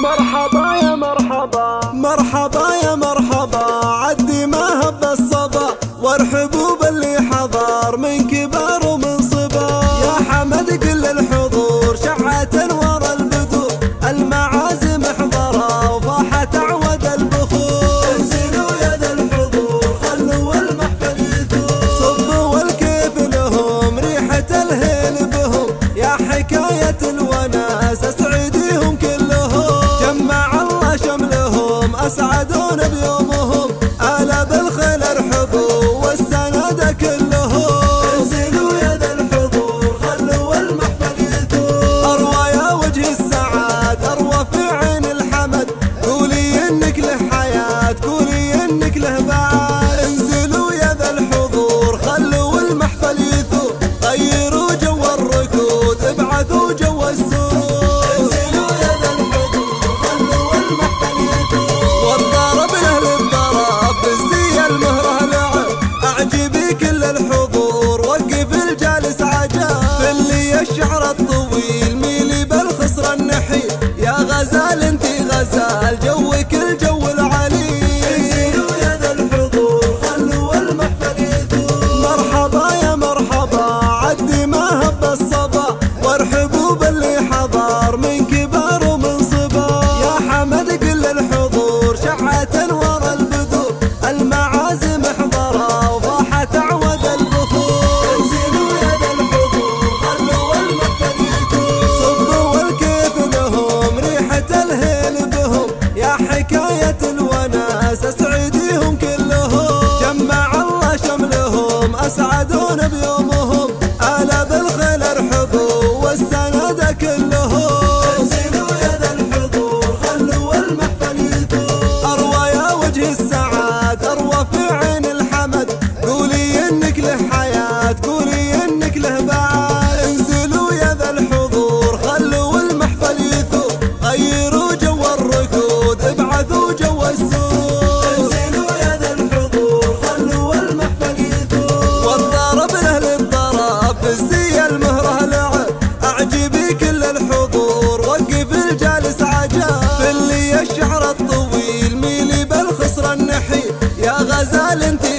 مرحبا يا مرحبا مرحبا يا مرحبا، عدي ما هب الصبا وارحبوا باللي حضر من كبار ومن صبا. يا حمد كل الحضور شعة ورا البدور، المعازم حضرا وفاحت عود البخور. انزلوا يا ذا الحضور خلوا المحفل يثور، صبوا والكيف لهم ريحة الهيل بهم. يا حكاية الوناس اسعديهم كلهم، جمع الله شملهم اسعدون بيومهم. الا بالخيل ارحبوا والسند كلهم. انزلوا يا ذا الحضور خلوا المحفل يثور، اروى يا وجه السعاد اروى في عين الحمد. قولي انك له حياة قولي انك له بعد. انزلوا يا ذا الحضور خلوا المحفل يثور، غيروا جو الركود ابعثوا جو السرور. انزلوا يا ذا الحضور خلوا المحفل يثور، والضرب لاهل الضرب بالزي المهره لعب. اعجبي كل الحضور وقف الجالس عجب، اللي الشعر الطويل ميلي بالخصر النحيل. يا غزال انتي غزال جوك الجو العلي. انزلوا يا ذا الحضور خلوا المحفل يثور، مرحبا يا مرحبا عدي ما هب الصبا وارحبوا باللي حضر من كبار ومن صبا. يا حمد كل الحضور شعة ورا البدور، المعازم حضرا وفاحت عود البخور. انزلوا يا ذا الحضور خلوا المحفل يثور، صبوا والكيف لهم ريحة الهيل بهم. يا حكاية الوناس اسعديهم كلهم، جمع الله شملهم اسعدون بيومهم. الا بالخيل ارحبوا والسند كلهم. انزلوا يا ذا الحضور خلوا المحفل يثور، اروى يا وجه السعاد اروى في عين الحمد. قولي انك له حياة قولي انك له بعد. انزلوا يا ذا الحضور خلوا المحفل يثور، غيروا جو الركود ابعثوا جو السرور. انزلوا يا ذا الحضور خلوا المحفل يثور، والضرب لاهل الضرب بالزي المهره لعب. اعجبي كل الحضور وقف الجالس عجب، اللي الشعر الطويل ميلي بالخصر النحيل. يا غزال انتي